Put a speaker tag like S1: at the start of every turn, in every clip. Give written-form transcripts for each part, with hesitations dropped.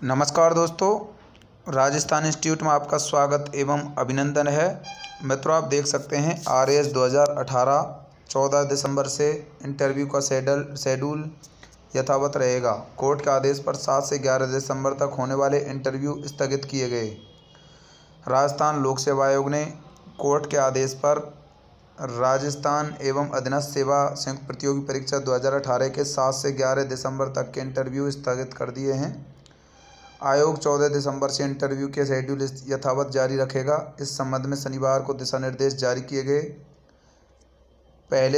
S1: नमस्कार दोस्तों, राजस्थान इंस्टीट्यूट में आपका स्वागत एवं अभिनंदन है। मित्रों, आप देख सकते हैं RAS 2018 14 दिसंबर से इंटरव्यू का शेड्यूल यथावत रहेगा। कोर्ट के आदेश पर 7 से 11 दिसंबर तक होने वाले इंटरव्यू स्थगित किए गए। राजस्थान लोक सेवा आयोग ने कोर्ट के आदेश पर राजस्थान एवं अधीनस्थ सेवा संयुक्त प्रतियोगी परीक्षा 2018 के 7 से 11 दिसंबर तक के इंटरव्यू स्थगित कर दिए हैं। आयोग 14 दिसंबर से इंटरव्यू के शेड्यूल यथावत जारी रखेगा। इस संबंध में शनिवार को दिशा निर्देश जारी किए गए। पहले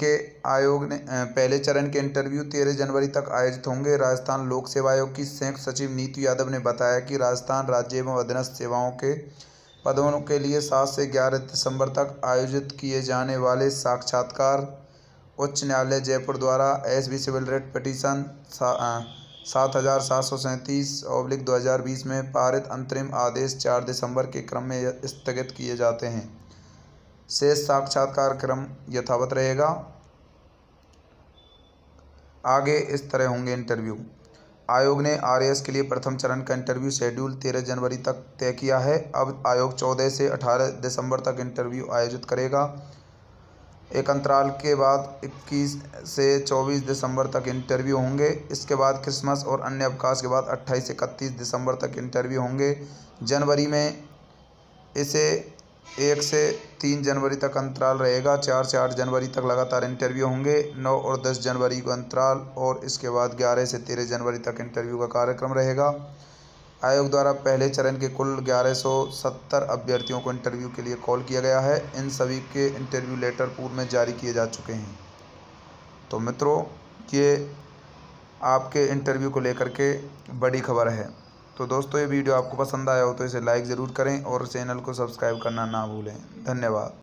S1: चरण के इंटरव्यू 13 जनवरी तक आयोजित होंगे। राजस्थान लोक सेवा आयोग की संयुक्त सचिव नीतू यादव ने बताया कि राजस्थान राज्य एवं अधीनस्थ सेवाओं के पदों के लिए 7 से 11 दिसंबर तक आयोजित किए जाने वाले साक्षात्कार उच्च न्यायालय जयपुर द्वारा SB सिविल रेट पिटीशन 7737/2020 में पारित अंतरिम आदेश 4 दिसंबर के क्रम में स्थगित किए जाते हैं। शेष साक्षात्कार क्रम यथावत रहेगा। आगे इस तरह होंगे इंटरव्यू। आयोग ने RAS के लिए प्रथम चरण का इंटरव्यू शेड्यूल 13 जनवरी तक तय किया है। अब आयोग 14 से 18 दिसंबर तक इंटरव्यू आयोजित करेगा। एक अंतराल के बाद 21 से 24 दिसंबर तक इंटरव्यू होंगे। इसके बाद क्रिसमस और अन्य अवकाश के बाद 28 से 31 दिसंबर तक इंटरव्यू होंगे। जनवरी में इसे 1 से 3 जनवरी तक अंतराल रहेगा। 4 से 8 जनवरी तक लगातार इंटरव्यू होंगे। 9 और 10 जनवरी को अंतराल और इसके बाद 11 से 13 जनवरी तक इंटरव्यू का कार्यक्रम रहेगा। आयोग द्वारा पहले चरण के कुल 1170 अभ्यर्थियों को इंटरव्यू के लिए कॉल किया गया है। इन सभी के इंटरव्यू लेटर पूर्व में जारी किए जा चुके हैं। तो मित्रों, ये आपके इंटरव्यू को लेकर के बड़ी खबर है। तो दोस्तों, ये वीडियो आपको पसंद आया हो तो इसे लाइक ज़रूर करें और चैनल को सब्सक्राइब करना ना भूलें। धन्यवाद।